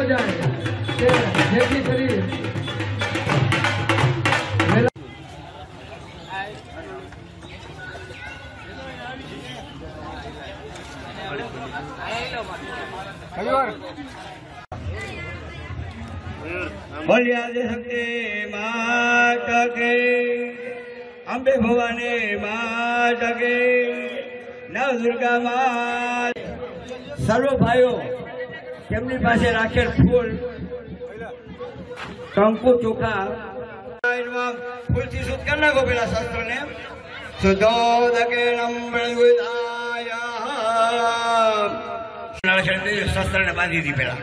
જાય કે જેથી કરી बोलिए आदि शक्ति माता की, अंबे भवानी माता की, नव दुर्गा माता। सर्व भाइयों તેમની પાસે રાખેલ ફૂલ કંકુ ચોખા ફૂલથી શુદ્ધ કરી નાખો પેલા શસ્ત્રને શુદ્ધોદકેનમ પ્રદુદાય શસ્ત્રને બાંધી દી પેલા।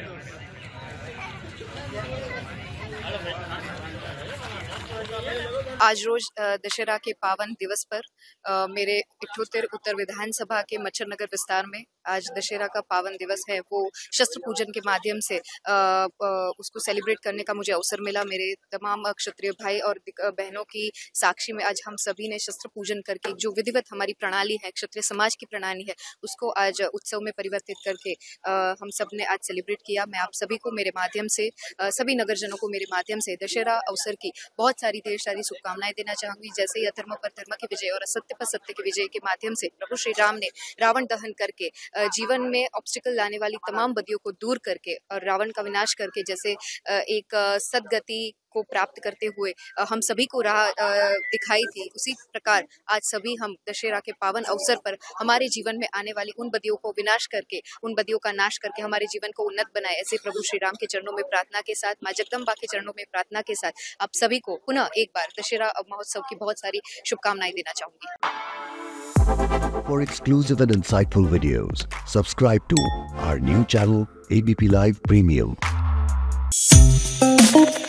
आज रोज दशहरा के पावन दिवस पर मेरे 78 उत्तर विधानसभा के मच्छर नगर विस्तार में आज दशहरा का पावन दिवस है, वो शस्त्र पूजन के माध्यम से उसको सेलिब्रेट करने का मुझे अवसर मिला। मेरे तमाम क्षत्रिय भाई और बहनों की साक्षी में आज हम सभी ने शस्त्र पूजन करके जो विधिवत हमारी प्रणाली है, क्षत्रिय समाज की प्रणाली है, उसको आज उत्सव में परिवर्तित करके हम सब ने आज सेलिब्रेट किया। मैं आप सभी को मेरे माध्यम से, सभी नगरजनों को मेरे माध्यम से दशहरा अवसर की बहुत सारी ढेर सारी शुभकामनाएं देना चाहूंगी। जैसे ही अधर्म पर धर्म की विजय और असत्य पर सत्य की विजय के माध्यम से प्रभु श्री राम ने रावण दहन करके जीवन में ऑब्स्टिकल लाने वाली तमाम बदियों को दूर करके और रावण का विनाश करके जैसे एक सदगति को प्राप्त करते हुए हम सभी को राह दिखाई थी, उसी प्रकार आज सभी हम दशहरा के पावन अवसर पर हमारे जीवन में आने वाली उन बदियों को विनाश करके, उन बदियों का नाश करके हमारे जीवन को उन्नत बनाए, ऐसे प्रभु श्री राम के चरणों में प्रार्थना के साथ, माँ जगदम्बा के चरणों में प्रार्थना के साथ आप सभी को पुनः एक बार दशहरा महोत्सव की बहुत सारी शुभकामनाएं देना चाहूंगी। For exclusive and insightful videos, subscribe to our new channel ABP Live Premium.